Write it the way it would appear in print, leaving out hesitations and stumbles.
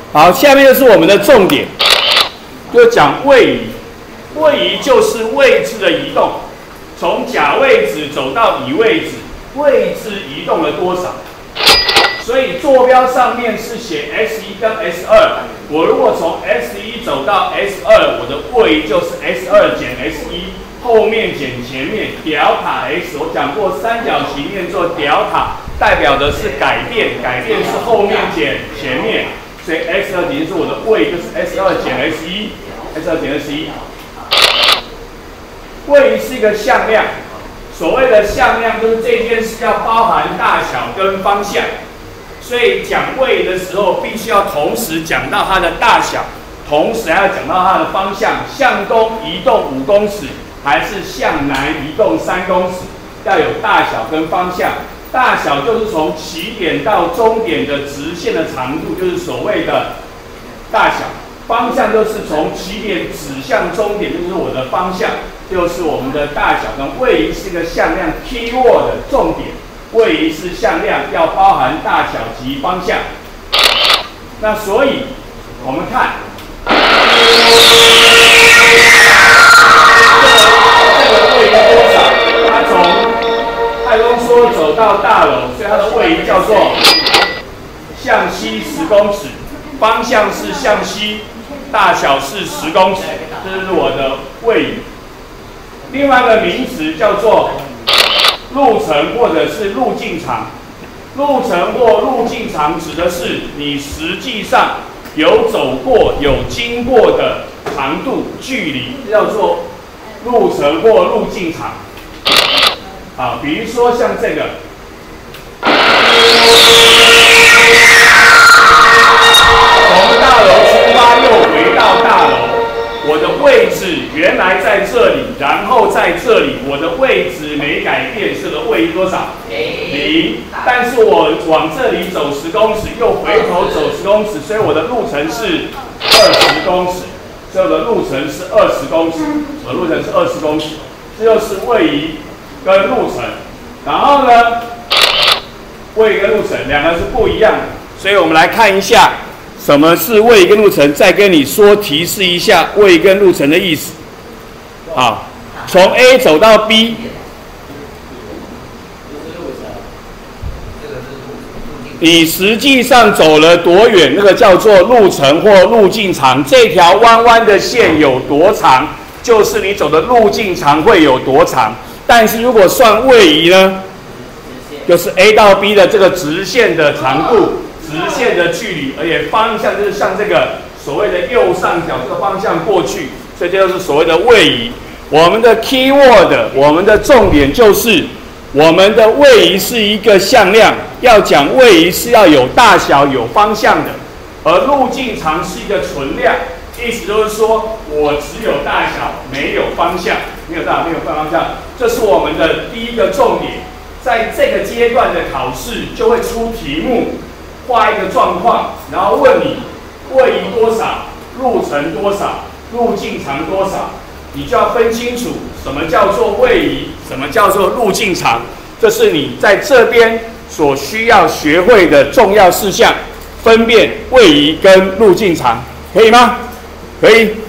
好，下面就是我们的重点，就讲位移。位移就是位置的移动，从甲位置走到乙位置，位置移动了多少？所以坐标上面是写 S1 跟 S2。我如果从 S1 走到 S2， 我的位移就是 S2 减 S1， 后面减前面，delta x。我讲过三角形念作 delta， 代表的是改变，改变是后面减前面，所以 S2 减是我的位移就是 S2 减 S1，S2 减 S1。位移是一个向量，所谓的向量就是这件事要包含大小跟方向，所以讲位移的时候，必须要同时讲到它的大小，同时还要讲到它的方向，向东移动5公尺，还是向南移动3公尺，要有大小跟方向。大小就是从起点到终点的直线的长度，就是所谓的大小。方向就是从起点指向终点，就是我的方向，就是我们的大小。跟位移是一个向量 keyword 的重点，位移是向量，要包含大小及方向。那所以我们看这个位移多少？它从太空梭走到大楼，所以它的位移叫做向西10公尺，方向是向西。大小是10公尺，这是我的位移。另外一个名词叫做路程或者是路径长。路程或路径长指的是你实际上有走过、有经过的长度、距离，这叫做路程或路径长。啊，比如说像这个。从大楼出发又回到大楼，我的位置原来在这里，然后在这里，我的位置没改变，是的位移多少？0。但是我往这里走10公尺，又回头走10公尺，所以我的路程是20公尺。所以我的路程是20公尺，我的路程是20公尺，这就是位移跟路程。然后呢，位移跟路程两个是不一样的，所以我们来看一下。什么是位移跟路程？再跟你说提示一下位移跟路程的意思。好，从 A 走到 B， 你实际上走了多远？那个叫做路程或路径长。这条弯弯的线有多长，就是你走的路径长会有多长。但是如果算位移呢，就是 A 到 B 的这个直线的长度。直线的距离，而且方向就是向这个所谓的右上角这个方向过去，所以这就是所谓的位移。我们的 keyword， 我们的重点就是我们的位移是一个向量，要讲位移是要有大小、有方向的，而路径长是一个纯量，意思就是说我只有大小，没有方向，没有大小，没有方向，这是我们的第一个重点。在这个阶段的考试就会出题目。画一个状况，然后问你位移多少，路程多少，路径长多少，你就要分清楚什么叫做位移，什么叫做路径长，这是你在这边所需要学会的重要事项，分辨位移跟路径长，可以吗？可以。